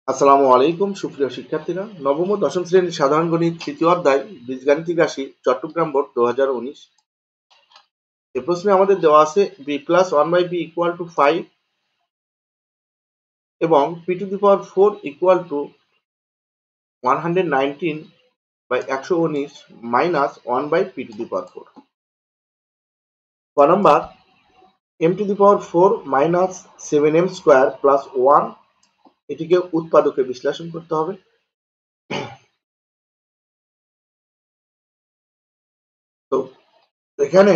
আসসালামু আলাইকুম সুপ্রিয় শিক্ষার্থীরা, নবম ও দশম শ্রেণীর সাধারণ গণিত তৃতীয় অধ্যায় বীজগাণিতিক রাশি চট্টগ্রাম বোর্ড 2019। এ প্রশ্নে আমাদের দেওয়া আছে B plus one by B equal to 5 এবং P to the power 4 equal to 119 by 119 minus 1 by P to the power 4। ক নম্বর, M to the power 4 minus 7m square plus 1 এটিকে উৎপাদকে বিশ্লেষণ করতে হবে। তো এখানে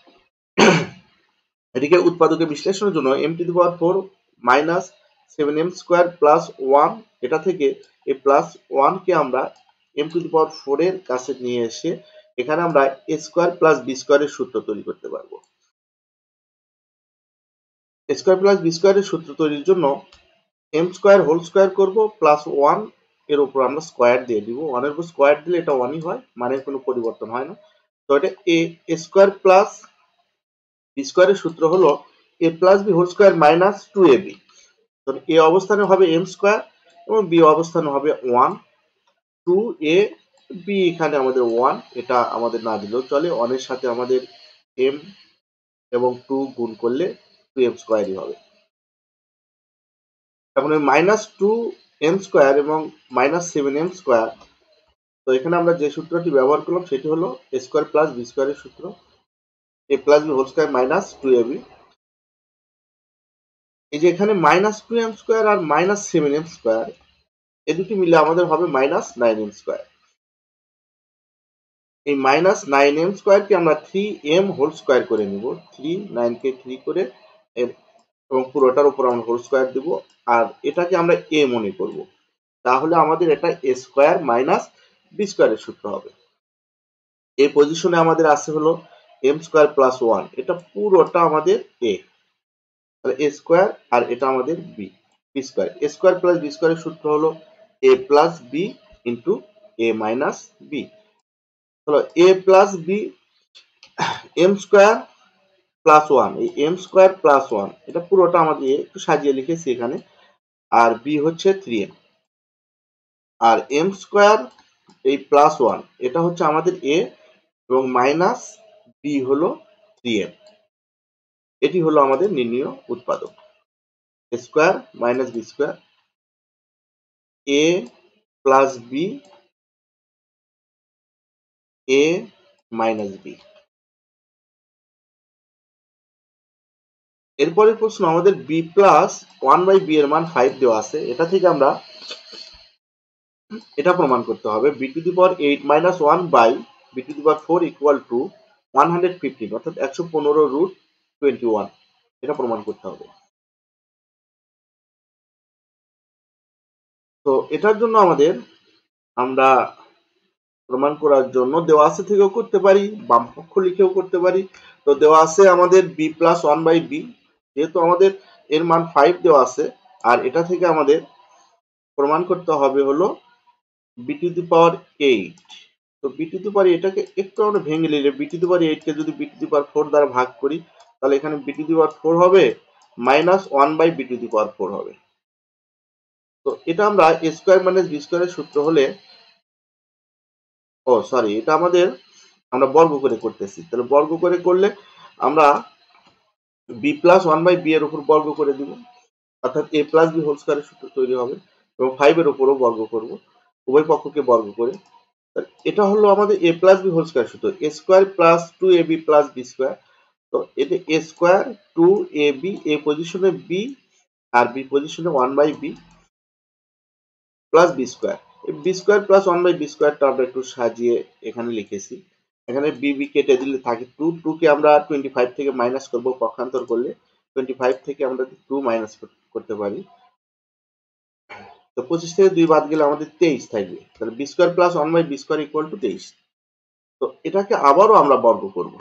এটিকে উৎপাদকে বিশ্লেষণের জন্য M to the power 4 minus 7m square plus 1 এটা থেকে এই প্লাস 1 কে আমরা এম টু দি পাওয়ার 4 এর কাছে নিয়ে এসে এখানে আমরা এ স্কোয়ার প্লাস বি স্কোয়ারের সূত্র তৈরি করতে পারবো। এ স্কোয়ার প্লাস বি স্কোয়ারের সূত্র তৈরির জন্য এম স্কোয়ার হোল স্কোয়ার করব প্লাস 1 এর উপর আমরা স্কোয়ার দিয়ে দিব। 1 এর উপর স্কোয়ার দিলে এটা 1ই হয়, মানে কোনো পরিবর্তন হয় না। তো এটা এ স্কোয়ার প্লাস বি স্কোয়ারের সূত্র হলো A plus B whole square minus 2ab। এ অবস্থানে হবে এম স্কোয়ার এবং বি অবস্থানে হবে 1। 2a বি এখানে আমাদের 1, এটা আমাদের না দিলেও চলে। 1 এর সাথে আমাদের m এবং 2 গুণ করলে 2m স্কোয়ারই হবে। এখন মাইনাস 2m স্কোয়ার এবং মাইনাস 7m স্কোয়ার, তো এখানে আমরা যে সূত্রটি ব্যবহার করলাম সেটি হলো এ স্কোয়ার প্লাস বি স্কোয়ারের সূত্র, A plus B whole square minus 2ab। এই যে এখানে মাইনাস 2m স্কোয়ার আর মাইনাস 7m স্কোয়ার এ দুটি মিলে আমাদের হবে মাইনাস 9m স্কোয়ার। এই মাইনাস 9m স্কোয়ারকে আমরা 3m হোল স্কোয়ার করে নিব। 9 কে 3 করে এবং পুরোটার উপর আমরা হোল স্কোয়ার দিব, আর এটাকে আমরা a মনে করব। তাহলে আমাদের এটা a স্কোয়ার মাইনাস বি স্কোয়ারের সূত্র হবে। এই পজিশনে আমাদের আছে হলো m স্কোয়ার প্লাস 1, এটা পুরোটা আমাদের a, তাহলে a স্কোয়ার আর এটা আমাদের B square. a square plus B স্কোয়ারের সূত্র হলো a plus B into a minus B. হলো a plus B M square plus 1, এই এম স্কোয়ার প্লাস 1 এটা পুরোটা আমাদের একটু সাজিয়ে লিখেছি এখানে, আর বি হচ্ছে 3m, আর এম স্কোয়ার এই প্লাস 1 এটা হচ্ছে আমাদের a এবং মাইনাস বি হলো 3m। এটি হলো আমাদের নির্ণীয় উৎপাদক, a স্কোয়ার minus B square, a plus B, a minus B. এরপরের প্রশ্ন আমাদের বি প্লাস 1 বাই বি এর মান 5 দেওয়া আছে, এটা থেকে আমরা এটা প্রমাণ করতে হবে B to the power 8 minus 1 by B to the power 4 equal to 115, অর্থাৎ 115 রুট 21, এটা প্রমাণ করতে হবে। তো এটার জন্য আমরা প্রমাণ করার জন্য দেওয়া আছে থেকেও করতে পারি, বাম পক্ষ লিখেও করতে পারি। তো দেওয়া আছে আমাদের বি প্লাস 1 বাই বি, যেহেতু আমাদের এর মান 5 দেওয়া আছে, আর এটা থেকে আমাদের প্রমাণ করতে হবে হলো বি টু দি পাওয়ার 8। তো বি টু দি পাওয়ার এটাকে একটু আমরা ভেঙে নিলে বি টু দি পাওয়ার 8 কে যদি বি টু দি পাওয়ার 4 দ্বারা ভাগ করি, তাহলে এখানে বি টু দি পাওয়ার 4 হবে minus 1 by B to the power 4 হবে। তো এটা আমরা এ স্কোয়ার মাইনাস বি স্কোয়ারের সূত্র হলে, এটা আমরা বর্গ করে করতেছি, তাহলে বর্গ করে করলে আমরা বি প্লাস 1 বাই বি এর উপর বর্গ করে দিব, অর্থাৎ এ প্লাস বি হোল স্কোয়ারের সূত্র তৈরি হবে, এবং 5 এর উপরও বর্গ করব, উভয় পক্ষকে বর্গ করে। এটা হলো আমাদের A plus B whole square সূত্র, A square plus 2ab plus B square. তো এটা এ স্কোয়ার 2ab, এ পজিশনে বি আর বি পজিশনে 1 by B plus B square. B square plus 1 by B স্কোয়ারটা আমরা একটু সাজিয়ে এখানে লিখেছি। এখানে বি বি কেটে দিলে থাকে 2 কে আমরা 25 থেকে মাইনাস করব, পক্ষান্তর করলে 25 থেকে আমরা 2 মাইনাস করতে পারি। তো 25 থেকে 2 বাদ গেলে আমাদের 23 থাকবে, তাহলে B square plus 1 by B square equal to 23। তো এটাকে আবারও আমরা বর্গ করব,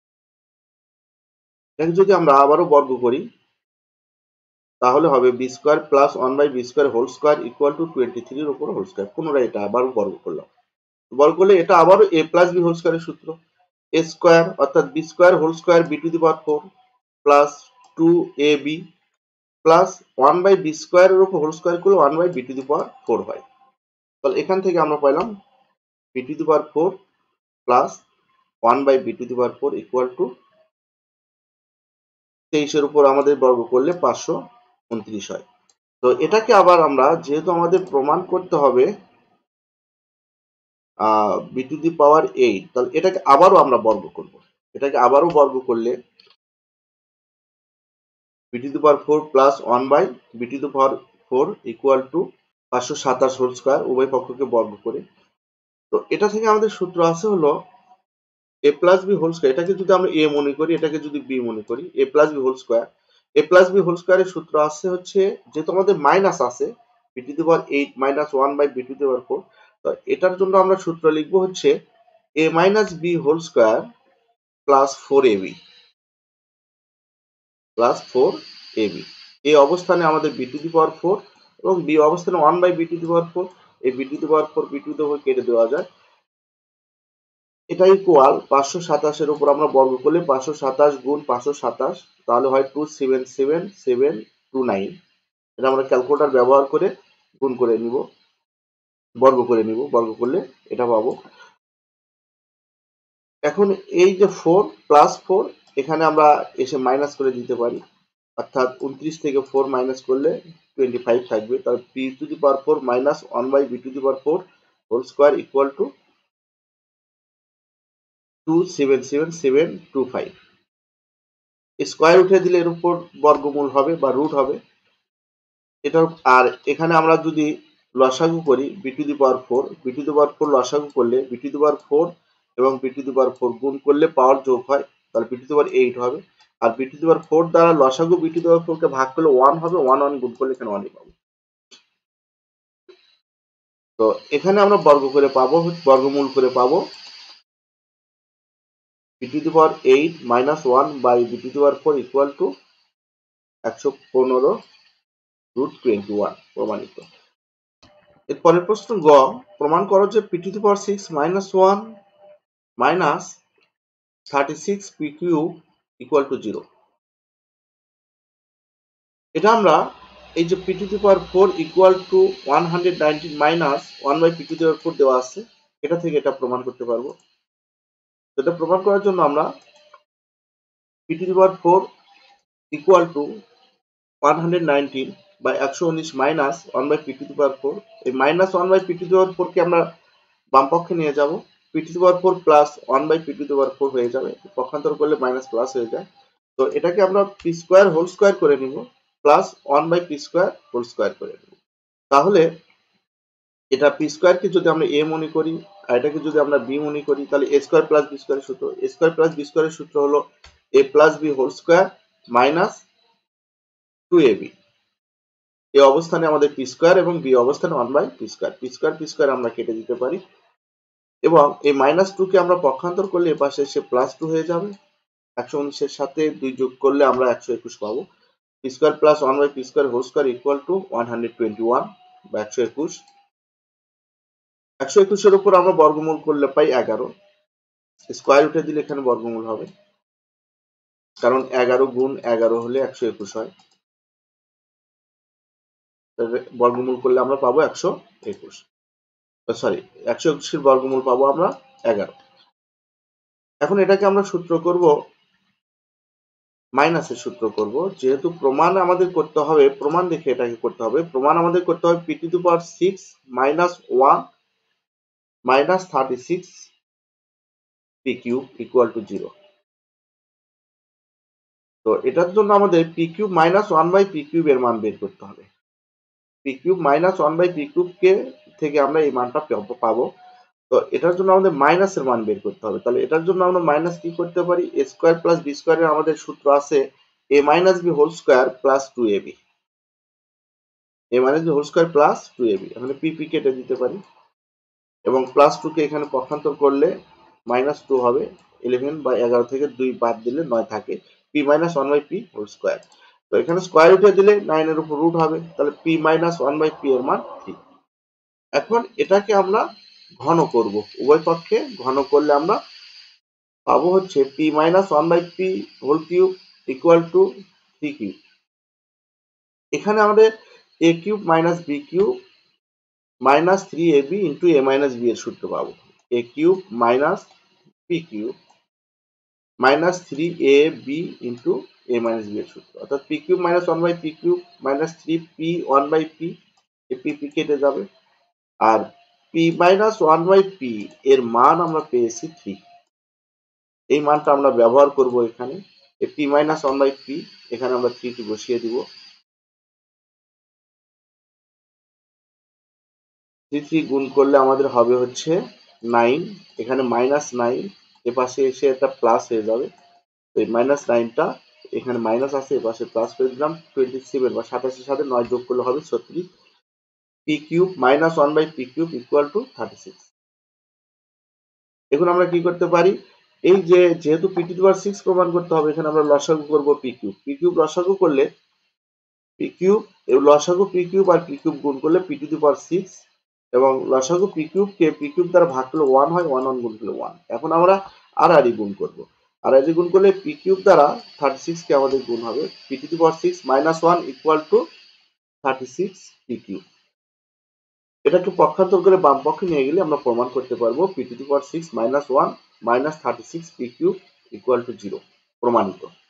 এটাকে যদি আমরা আবারও বর্গ করি তাহলে হবে B square plus 1 by B square whole square equal to 23 এর উপর হোল স্কোয়ার। পুনরায় এটা আবারও বর্গ করলাম, বর্গ করলে এটা আবারও এ প্লাস বি হোল স্কোয়ারের সূত্র, এ স্কোয়ার অর্থাৎ B square whole square B to the power 4 plus 2ab plus 1/b² এর উপর হোল স্কয়ার করলে 1/b⁴ হয়। তাহলে এখান থেকে আমরা পাইলাম b⁴ plus 1/b⁴ equal to 23 এর উপর আমাদের বর্গ করলে 529 হয়। তো এটাকে আবার আমরা, যেহেতু আমাদের প্রমাণ করতে হবে b⁴8, তাহলে এটাকে আবারও আমরা বর্গ করব। এটাকে আবারও বর্গ করলে b⁴ plus 1/b⁴ equal to 527 whole square, উভয় পক্ষকে বর্গ করে। তো এটা থেকে আমাদের সূত্র আছে হলো a plus B whole square. এটাকে যদি আমরা a মনে করি, এটাকে যদি b মনে করি, a plus B whole square. a plus B whole স্কয়ারের সূত্র আছে হচ্ছে, যেহেতু আমাদের মাইনাস আছে b⁴ মাইনাস 1/b⁴, তো এটার জন্য আমরা সূত্র লিখবো হচ্ছে a minus B whole square plus 4ab plus 4ab। এই অবস্থানে আমাদের b⁴ এবং b অবস্থানে 1/b⁴, এই b⁴ কেটে দেওয়া যায়। এটা ইকুয়াল 527 এর উপর আমরা বর্গ করলে 527 গুণ 527, তাহলে হয় 277,729। এটা আমরা ক্যালকুলেটর ব্যবহার করে গুণ করে নিব, বর্গ করে নিব, বর্গ করলে এটা পাবো। এখন এই যে 4 প্লাস 4 এখানে আমরা এসে মাইনাস করে দিতে পারি, অর্থাৎ 29 থেকে 4 মাইনাস করলে 25 থাকবে। তাহলে b⁴ minus 1/b⁴ whole square equal to 277,725। Square উঠে দিলে এর উপর বর্গমূল হবে বা রুট হবে এটা। আর এখানে আমরা যদি লসাগু করি b⁴ লসাগু করলে b⁴ এবং b⁴ গুণ করলে পাওয়ার যোগ হয়, তাহলে b⁴ হবে। আর b⁴ দ্বারা লসাগু b⁴ কে ভাগ করলে 1 হবে, 1 গুণ করলে এখানে 1 পাবো। তো এখানে আমরা বর্গ করে পাবো, বর্গমূল করে পাবো b⁴ minus 1/b⁴ equal two 115√21 প্রমাণিত। এর পরের প্রশ্ন গ, প্রমাণ করো যে p⁶ minus 1 minus 36p³ equal to 0। এটা আমরা এই যে p⁴ equal to 119 minus 1/p⁴ দেওয়া আছে, এটা থেকে এটা প্রমাণ করতে পারবো। এটা প্রমাণ করার জন্য আমরা p⁴ ইকুয়াল টু 119 বা 119 মাইনাস 1/p⁴, এই মাইনাস 1/p⁴ কে আমরা বাম পক্ষে নিয়ে যাব, p⁴ প্লাস 1/p⁴ হয়ে যাবে, পক্ষান্তর করলে মাইনাস প্লাস হয়ে যায়। তো এটাকে আমরা p² হোল স্কয়ার করে নিব প্লাস 1/p² হোল স্কয়ার করে নিব। তাহলে এটা p² কে যদি আমরা a মনে করি আর এটাকে যদি আমরা b মনে করি, তাহলে a² প্লাস b² এর সূত্র, a² প্লাস b² এর সূত্র হলো a plus b whole square minus 2ab। এই অবস্থানে আমাদের p² এবং b অবস্থানে 1/p², p² আমরা কেটে দিতে পারি এবং এই মাইনাস 2 কে আমরা পক্ষান্তর করলে এ পাশে এসে প্লাস 2 হয়ে যাবে। 119 এর সাথে 2 যোগ করলে আমরা 121 পাবো। p² plus 1/p² whole square equal to 121 বা 121। 121 এর উপর আমরা বর্গমূল করলে পাই 11, স্কয়ার উঠে দিলে এখানে বর্গমূল হবে, কারণ 11 গুণ 11 হলে 121 হয়। বর্গমূল করলে আমরা পাবো 121, সরি 121 এর বর্গমূল পাবো আমরা 11। এখন এটাকে আমরা সূত্র করব, মাইনাসের সূত্র করব, যেহেতু প্রমাণ আমাদের করতে হবে, প্রমাণ দেখে এটাকে করতে হবে। প্রমাণ আমাদের করতে হবে p⁶ minus 1 minus 36p³ equal to 0। তো এটার জন্য আমাদের p³ মাইনাস 1/p³ এর মান বের করতে হবে। p³ মাইনাস 1/p³ কে থেকে আমরা এই মানটা পাবো। তো এটার জন্য আমাদের মাইনাসের মান বের করতে হবে। তাহলে এটার জন্য আমরা মাইনাস কি করতে পারি, a² প্লাস b² এর আমাদের সূত্র আছে a minus b whole square plus 2ab, a minus b whole square plus 2ab। এখানে p কেটে দিতে পারি এবং প্লাস 2 কে এখানে পক্ষান্তর করলে মাইনাস 2 হবে। 11 বা 11 থেকে 2 বাদ দিলে 9 থাকে, p minus 1/p whole square. তো এখানে স্কয়ার উঠে দিলে 9 এর উপর রুট হবে, তাহলে p মাইনাস 1/p এর মান 3। এখন এটাকে আমরা ঘন করব, উভয় পক্ষে ঘন করলে আমরা পাবো হচ্ছে p minus 1/p whole cube equal to 3 cube. এখানে আমাদের a cube minus b cube minus 3ab into a minus b এর সূত্র পাবো। a cube minus p cube minus 3ab into a minus b এর সূত্র, অর্থাৎ p cube minus 1 by p cube minus 3p 1 by p, এই p কেটে যাবে। আর p মাইনাস 1 বাই p এর মান আমরা পেয়েছি 3, এই মানটা আমরা ব্যবহার করব এখানে। এই p মাইনাস 1 বাই p এখানে আমরা 3 টি বসিয়ে দিব। 3 গুণ করলে আমাদের হবে হচ্ছে 9, এখানে মাইনাস 9 এপাশে এসে এটা প্লাস হয়ে যাবে। এই মাইনাস 9টা এখানে মাইনাস আছে, এপাশে প্লাস করে দিলাম। 27 বা 87 সাথে 9 যোগ করলে হবে 36, P cube minus 1 by P cube equal to 36। এখন আমরা কি করতে পারি, এই যে যেহেতু পি টু দি পাওয়ার 6 প্রমাণ করতে হবে, এখানে আমরা লসাগু করব পি কিউব। পি কিউব লসাগু করলে পি কিউব, এই লসাগু পি কিউব আর পি কিউব গুণ করলে পি টু দি পাওয়ার 6, এবং লসাগু পি কিউবকে পি কিউব দ্বারা ভাগ করলে 1 হয়, 1 1 গুণ করলে 1। এখন আমরা আর গুণ করব। আর গুণ করলে পি কিউব দ্বারা 36 কে আমাদের গুণ হবে, P to the power 6 minus 1 equal to 36 P cube. এটাকে পক্ষান্তর করে বাম পক্ষে নিয়ে গেলে আমরা প্রমাণ করতে পারবো P to the power 6 minus 1 minus 36 P cube equal to 0, প্রমাণিত।